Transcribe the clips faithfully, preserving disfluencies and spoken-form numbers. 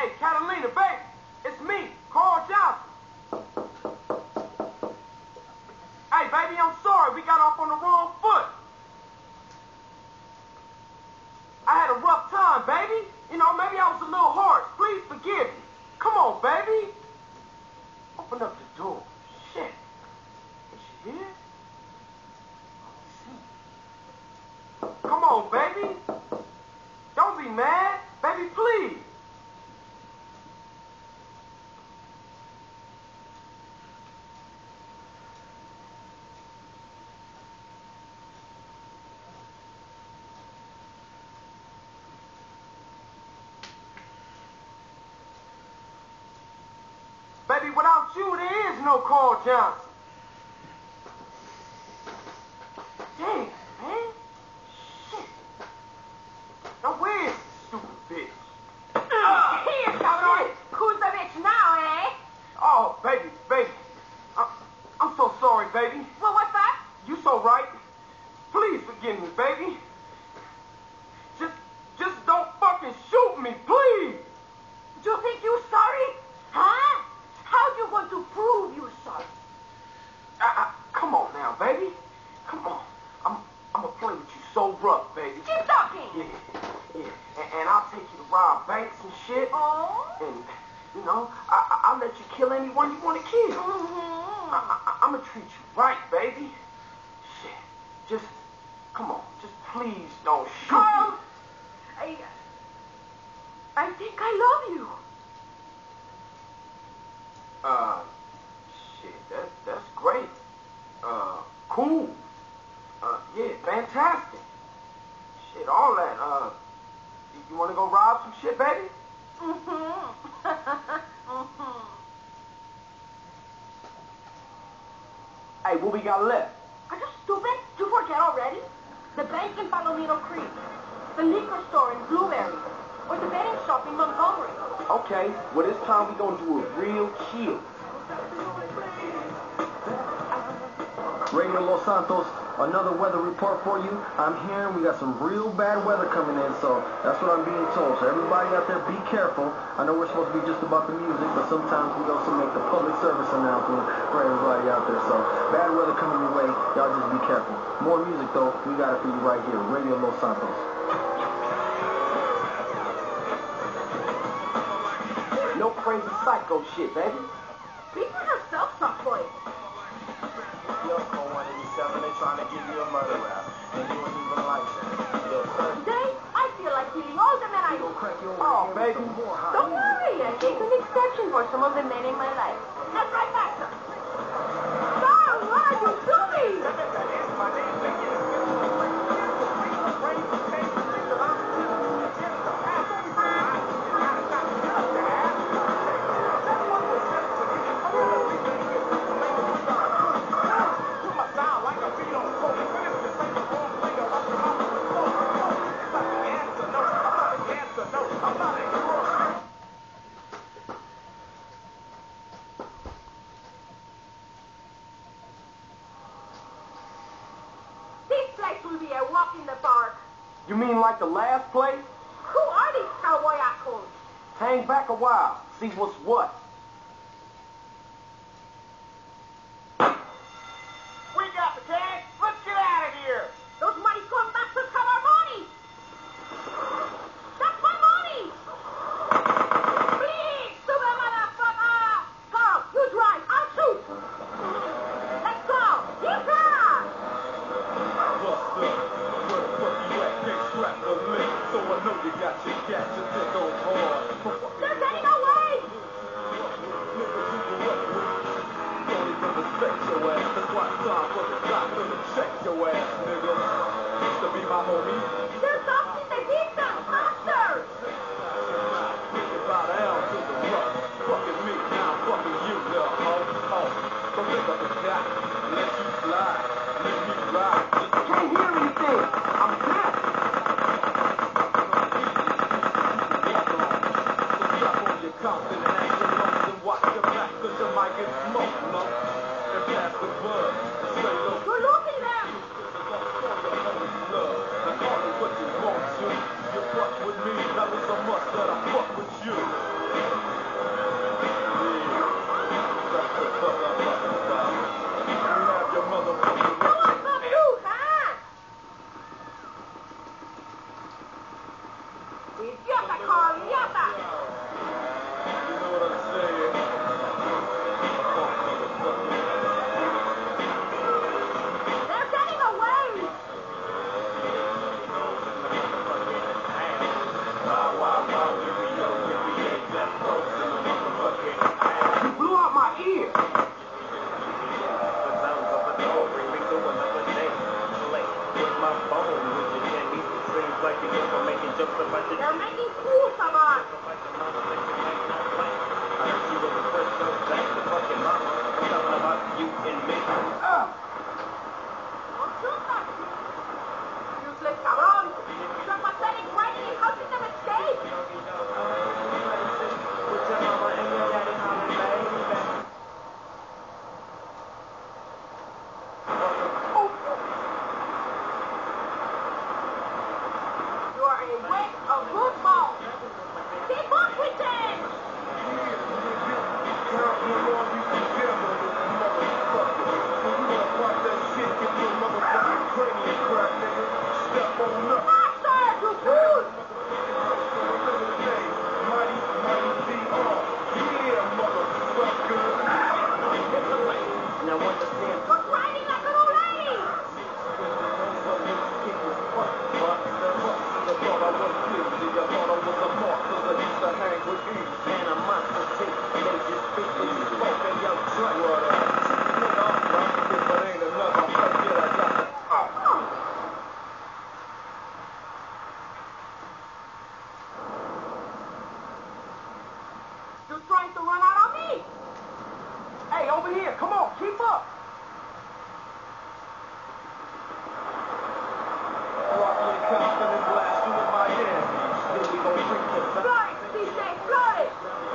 Hey, Catalina, baby, it's me, Carl Johnson. Hey, baby, I'm sorry. We got off on the wrong foot. I had a rough time, baby. You know, maybe I was a little harsh. Please forgive me. Come on, baby. Open up the door. Shit. Is she here? Come on, baby. Don't be mad. Baby, please. Baby, without you, there is no Carl Johnson. Damn, man. Shit. Now where's the stupid bitch? Uh, Here, cabrón. Who's the bitch now, eh? Oh, baby, baby. I'm, I'm so sorry, baby. Well, what's that? You so right. Please forgive me, baby. Just, just don't fucking shoot me, please. You think you sorry? Huh? How you going to prove you sorry? I, I, come on now, baby. Come on. I'm, I'm gonna play with you so rough, baby. Keep talking. Yeah, yeah. And, and I'll take you to rob banks and shit. Oh? And, you know, I, I, I'll let you kill anyone you want to kill. Mm-hmm. I, I, I'm gonna treat you right, baby. Shit. Just, come on. Just please don't shoot Carl, me. I, I think I love you. Uh, shit, that's, that's great. Uh, cool. Uh, yeah, fantastic. Shit, all that. Uh, you, you want to go rob some shit, baby? Mm-hmm. mm-hmm. Hey, what we got left? Are you stupid? You forget already? The bank in Palomino Creek, the liquor store in Blueberry, or the betting shop in Montgomery. Okay, well this time we gonna do it real chill. Radio Los Santos, another weather report for you. I'm hearing we got some real bad weather coming in, so that's what I'm being told. So everybody out there, be careful. I know we're supposed to be just about the music, but sometimes we also make the public service announcement for everybody out there. So bad weather coming your way, y'all just be careful. More music though, we got it for you right here, Radio Los Santos. No crazy psycho shit, baby. People have self-talk for it. Yo, for one eighty-seven, they trying to give you a murder rap. And you ain't even like that. Yo, son. Today, I feel like killing all the men I know. Oh, baby. Don't worry, I make an exception for some of the men in my life. That's right back, sir. Carl, what are you doing? My name You mean like the last place? Who are these cowboy assholes? Hang back a while. See what's what. We got the cash. Let's get out of here. Those maricon bastards have our money. That's my money. Please, super motherfucker. Carl, you drive. I'll shoot. Let's go. Yeehaw. What's up? Where the fuck you at? Can't strap the link. So I know you got your gas and dick on hard. They're getting away. Don't even respect your ass. That's why it's time for the doctor to check your ass, nigga. Used to be my homie. There's something in the distance. Faster. Bow down to the rough. Fucking me, now I'm fucking you, little hoe. Oh, don't think I forgot. Let you slide. Let me ride. Just Can't hear anything. I'm deaf. Compton and hang your lungs and watch your back, cause you might get smoked, lump. And pass the bud. Say low. You're losing them. Now call it what you want to. You fuck with me, that was so much that I fuck with you. They're making cool, Saban. Useless cabrón. You're pathetic, Riley. How did them escape? You are a waste of football. Keep up with them. Master, you fool. Now understand. You're grinding like an old lady. You're trying to run out on me. Hey, over here. Come on, keep up. Flores, D J, Flores.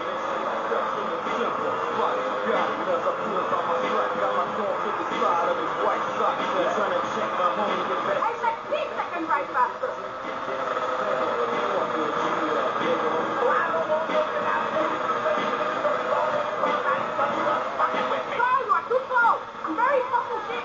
I said please second right faster. Carl, you are too slow. I'm very fucking shit.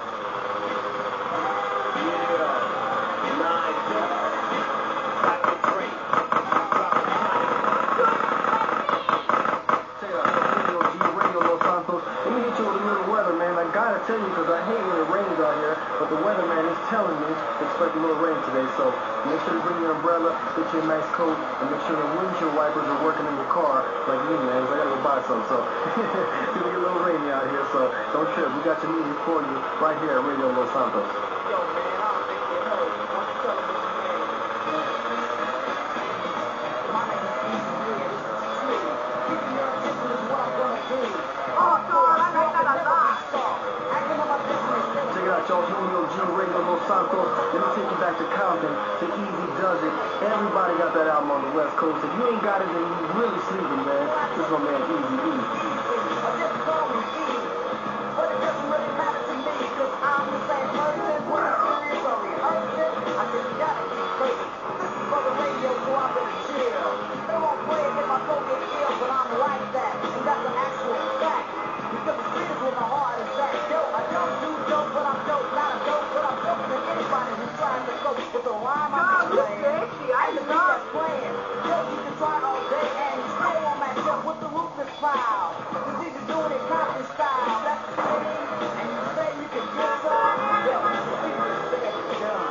Check it out, Radio G, Radio Los Santos. Let me hit you with a little weather, man. I gotta tell you, because I hate when it rains out here, but the weatherman is telling me to expect a little rain today, so make sure to bring your umbrella, get you a nice coat, and make sure the windshield wipers are working in your car, like me, man, 'cause I gotta go buy some, so it's gonna get a little rainy out here, so don't trip. We got your music for you right here at Radio Los Santos. Yo, man, I don't think you heard. What's the television name? My name is Easy Red. This is Smitty. Keeping your attention is what I'm gonna do. Oh, Carl, I like that a lot. Acting on my business. Check it out, y'all. Radio G, Radio Los Santos. Let me take you back to Compton, to Easy Does It. Everybody got that album on the West Coast. If you ain't got it, then you really sleeping, man. This is my man, Easy E. I just call me Easy. But it doesn't really matter to me, 'cause I'm the same person when it's serious or rehearsing. I just gotta keep crazy. This is for the radio, so I'm gonna chill. They won't play it if I don't get ill, but I'm like that. And that's an actual fact. Because the street is where my heart is at. Yo, I don't do dope, but I'm dope. Not a dope, but I'm dope than anybody who tries to cope with the rhyme I'm Carl, you playing. sexy. I And the beat love that's playing. Yo, you can try all day and you still won't match up with the ruthless style. Cause these are doing it Compton style. That's the thing. And you say you can get some? Yo, we just said it's done.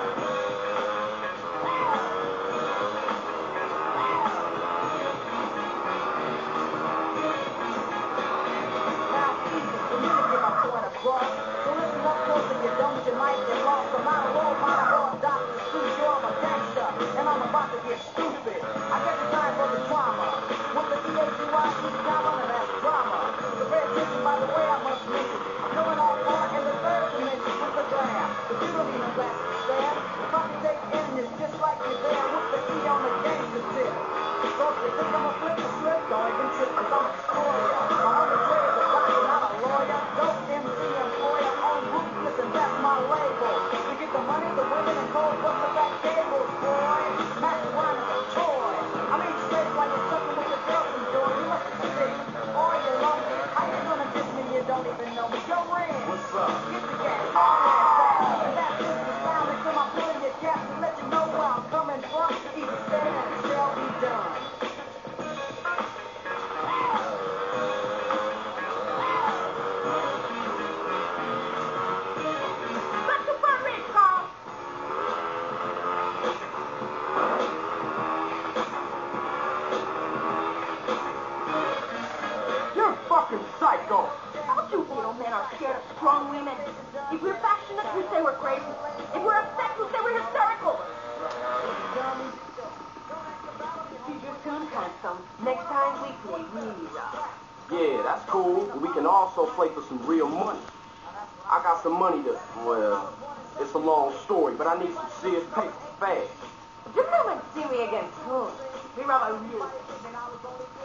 Now, easy for me to get my point across. So listen up close if you don't, you might get lost. I'm out of roll, out of all doctors, too sure I'm a gangster. And I'm about to get stupid. I got the time for the drama. With the E A G Y E comma, and that's drama. So pay attention by the way I must mention. I'm going all far in the third dimension with the glam. But you don't need no glass to stand. The copy take in is just like you're there with the E on the gangster tip. So if you think I'm a flip the slip, don't even trip, 'cause I'm a destroyer. My other trade is a doctor, not a lawyer. Dope M C employer on ruthless, and that's my label. To get the money, the women, and cold, what's the back cables, boy? Master rhyme is a toy. I mean, straight while you're sucking with your girl from door. You must be sick, or you're lonely. How you gonna diss me? You don't even know me. Yo, Ren, What's up? get the gas, all that fast. And that's just the sound that come up pulling your cap to let you know where I'm coming from. Easy said and it shall be done. Back to Berlin, Carl. You're fucking psycho. Don't you little men are scared of strong women. If we're passionate, you say we're crazy. If we're upset, you say we're hysterical. soon, handsome. Next time we play really rough. Yeah, that's cool. But we can also play for some real money. I got some money to, well, it's a long story, but I need some serious paper fast. You come and see me again soon. We rob a real